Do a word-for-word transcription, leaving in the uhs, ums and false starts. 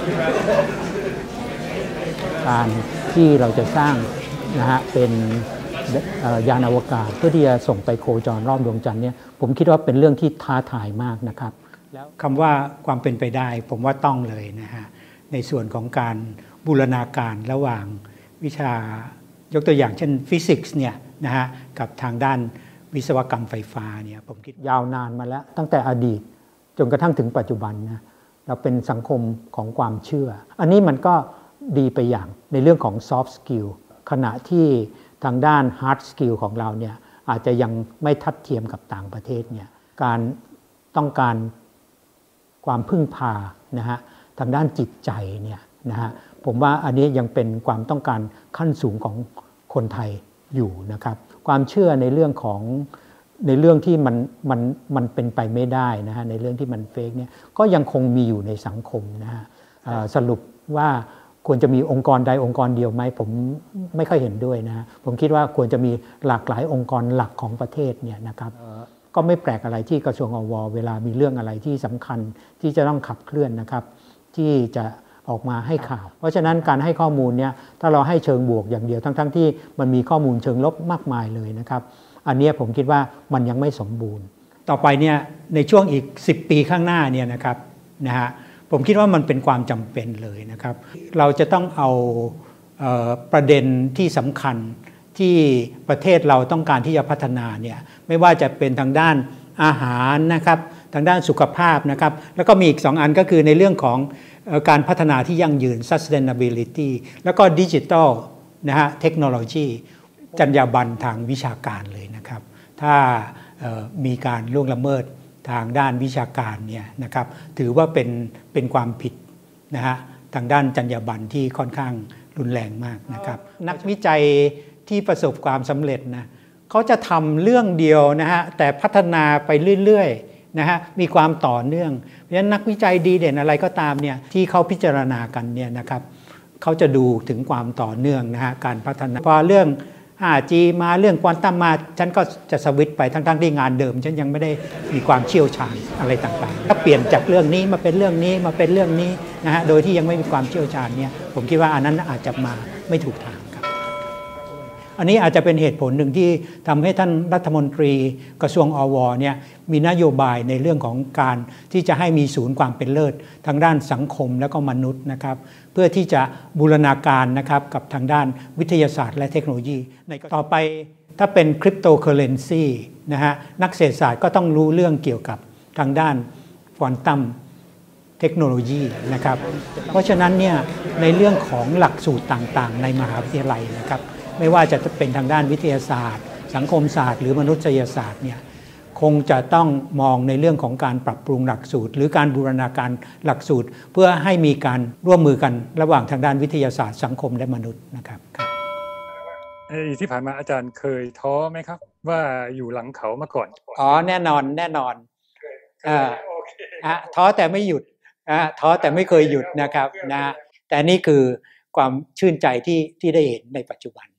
การที่เราจะสร้างนะฮะเป็นยานอวกาศเพื่อที่จะส่งไปโคจรรอบดวงจันทร์เนี่ยผมคิดว่าเป็นเรื่องที่ท้าทายมากนะครับแล้วคำว่าความเป็นไปได้ผมว่าต้องเลยนะฮะในส่วนของการบูรณาการระหว่างวิชายกตัวอย่างเช่นฟิสิกส์เนี่ยนะฮะกับทางด้านวิศวกรรมไฟฟ้าเนี่ยผมคิดยาวนานมาแล้วตั้งแต่อดีตจนกระทั่งถึงปัจจุบันนะเราเป็นสังคมของความเชื่ออันนี้มันก็ดีไปอย่างในเรื่องของ soft skill ขณะที่ทางด้าน hard skill ของเราเนี่ยอาจจะยังไม่ทัดเทียมกับต่างประเทศเนี่ยการต้องการความพึ่งพานะฮะทางด้านจิตใจเนี่ยนะฮะผมว่าอันนี้ยังเป็นความต้องการขั้นสูงของคนไทยอยู่นะครับความเชื่อในเรื่องของในเรื่องที่มันมันมันเป็นไปไม่ได้นะฮะในเรื่องที่มันเฟกเนี่ยก็ยังคงมีอยู่ในสังคมนะฮะสรุปว่าควรจะมีองค์กรใดองค์กรเดียวไหมผมไม่ค่อยเห็นด้วยนะฮะผมคิดว่าควรจะมีหลากหลายองค์กรหลักของประเทศเนี่ยนะครับก็ไม่แปลกอะไรที่กระทรวงอวเวลามีเรื่องอะไรที่สำคัญที่จะต้องขับเคลื่อนนะครับที่จะออกมาให้ข่าวเพราะฉะนั้นการให้ข้อมูลเนี่ยถ้าเราให้เชิงบวกอย่างเดียวทั้งๆที่มันมีข้อมูลเชิงลบมากมายเลยนะครับอันนี้ผมคิดว่ามันยังไม่สมบูรณ์ต่อไปเนี่ยในช่วงอีกสิบปีข้างหน้าเนี่ยนะครับนะฮะผมคิดว่ามันเป็นความจำเป็นเลยนะครับเราจะต้องเอาเอ่อประเด็นที่สำคัญที่ประเทศเราต้องการที่จะพัฒนาเนี่ยไม่ว่าจะเป็นทางด้านอาหารนะครับทางด้านสุขภาพนะครับแล้วก็มีอีกสองอันก็คือในเรื่องของการพัฒนาที่ยั่งยืน sustainability แล้วก็ digital นะฮะเทคโนโลยีจรรยาบรรณทางวิชาการเลยนะครับถ้ามีการล่วงละเมิดทางด้านวิชาการเนี่ยนะครับถือว่าเป็นเป็นความผิดนะฮะทางด้านจรรยาบรรณที่ค่อนข้างรุนแรงมากนะครับนักวิจัยที่ประสบความสำเร็จนะเขาจะทำเรื่องเดียวนะฮะแต่พัฒนาไปเรื่อยๆนะฮะมีความต่อเนื่องเพราะฉะนั้นนักวิจัยดีเด่นอะไรก็ตามเนี่ยที่เขาพิจารณากันเนี่ยนะครับเขาจะดูถึงความต่อเนื่องนะฮะการพัฒนาพอเรื่อง ไฟว์ จี มาเรื่องควอนตัมมาฉันก็จะสวิตช์ไปทั้งๆที่งานเดิมฉันยังไม่ได้มีความเชี่ยวชาญอะไรต่างๆถ้าเปลี่ยนจากเรื่องนี้มาเป็นเรื่องนี้มาเป็นเรื่องนี้นะฮะโดยที่ยังไม่มีความเชี่ยวชาญเนี่ยผมคิดว่าอันนั้นอาจจะมาไม่ถูกทางครับอันนี้อาจจะเป็นเหตุผลหนึ่งที่ทำให้ท่านรัฐมนตรีกระทรวงอวเนี่ยมีนโยบายในเรื่องของการที่จะให้มีศูนย์ความเป็นเลิศทางด้านสังคมและก็มนุษย์นะครับเพื่อที่จะบูรณาการนะครับกับทางด้านวิทยาศาสตร์และเทคโนโลยีในต่อไปถ้าเป็นคริปโตเคอเรนซีนะฮะนักเศรษฐศาสตร์ก็ต้องรู้เรื่องเกี่ยวกับทางด้านควอนตัมเทคโนโลยีนะครับเพราะฉะนั้นเนี่ยในเรื่องของหลักสูตรต่างๆในมหาวิทยาลัยนะครับไม่ว่าจะเป็นทางด้านวิทยาศาสตร์สังคมศาสตร์หรือมนุษยศาสตร์เนี่ยคงจะต้องมองในเรื่องของการปรับปรุงหลักสูตรหรือการบูรณาการหลักสูตรเพื่อให้มีการร่วมมือกันระหว่างทางด้านวิทยาศาสตร์สังคมและมนุษย์นะครับที่ผ่านมาอาจารย์เคยท้อไหมครับว่าอยู่หลังเขามาก่อนอ๋อแน่นอนแน่นอนอ่าอ่ะท้อแต่ไม่หยุดอ่ะท้อแต่ไม่เคยหยุดนะครับนะแต่นี่คือความชื่นใจที่ที่ได้เห็นในปัจจุบัน